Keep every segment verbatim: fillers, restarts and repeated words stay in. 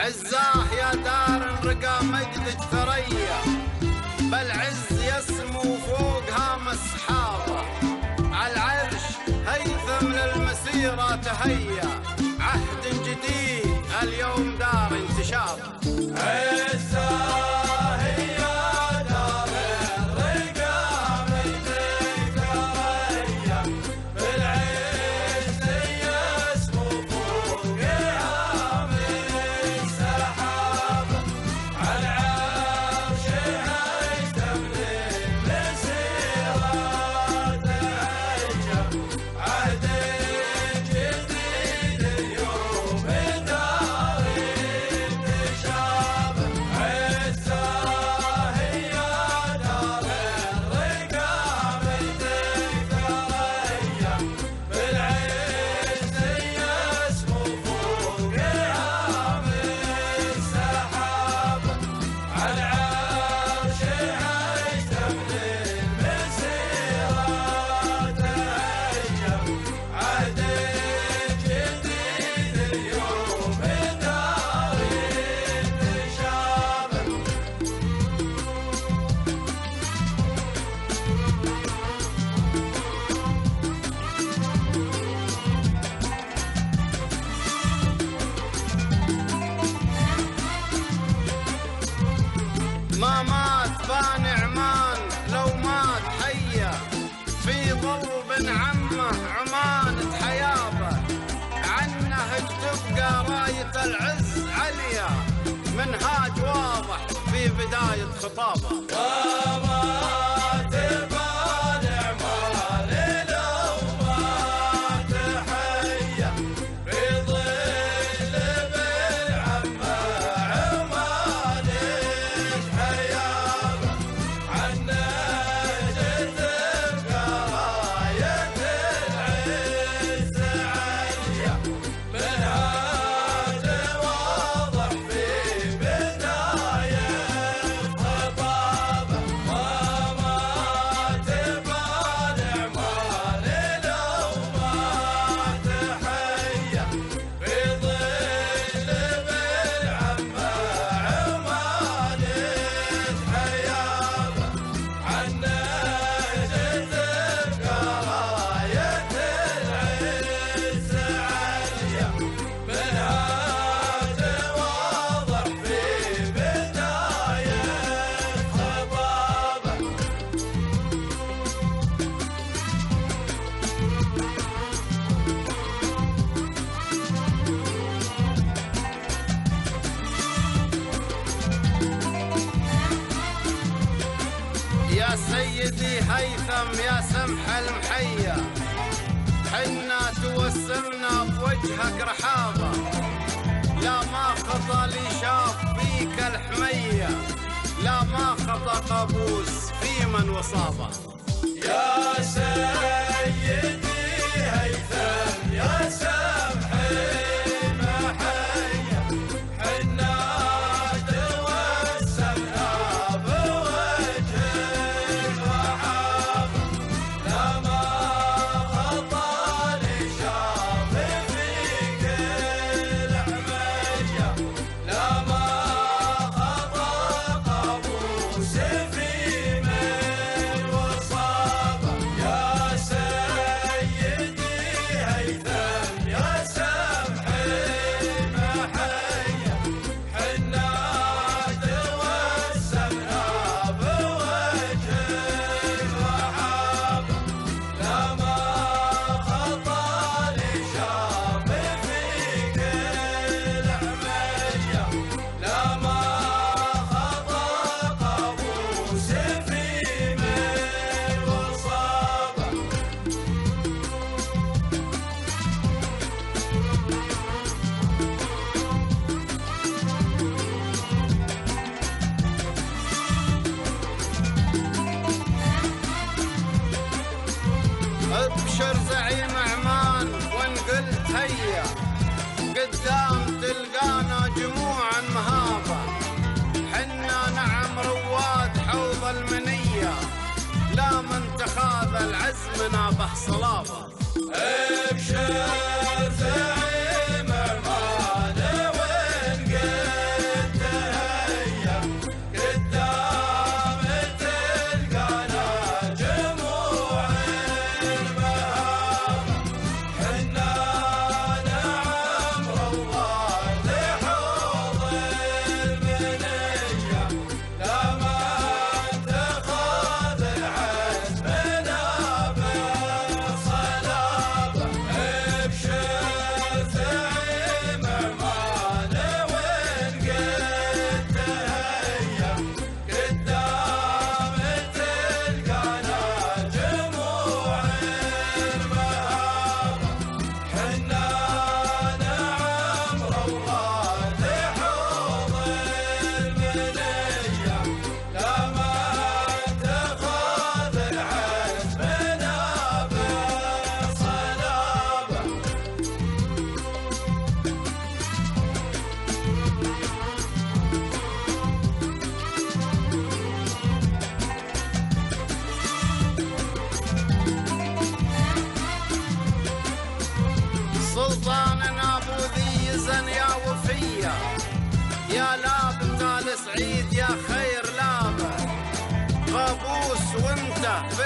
عزاه يا دار رقى مجدك ثريا، بالعز يسمو فوق هام السحابة، عالعرش هيثم للمسيرة تهيا، عهد جديد اليوم دار انتشابه. ما مات بان عمان لو مات حيا، في ظل بن عمه عمان تحيابه، عنه تبقى راية العز عليا، منهاج واضح في بداية خطابه. يا سيدي هيثم يا سمح المحيا، حنا توسلنا بوجهك رحابة، لا ما خطى لي شاف فيك الحمية، لا ما خطى قابوس في من وصابه. يا سيدي هيثم يا سمح المحيا، حنا توسلنا بوجهك رحابة، لا ما خطى لي شاف فيك الحمية، لا ما خطى قابوس في من وصابه. يا سيدي هيثم يا سمح المحيا، حنا توسلنا بوجهك رحابة، لا ما خطى لي شاف فيك الحمية، لا ما خطى قابوس في من وصابه. ابشر زعيم عمان وان قلت هيا، قدام تلقانا جموعا مهابة، حنا نعم رواد حوض المنية، لا من تخاذ العزمنا به صلابة. ابشر زعيم عمان وان قلت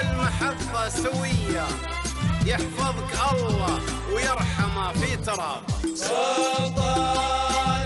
بالمحبة سوية، يحفظك الله ويرحمه في تراب. سلطان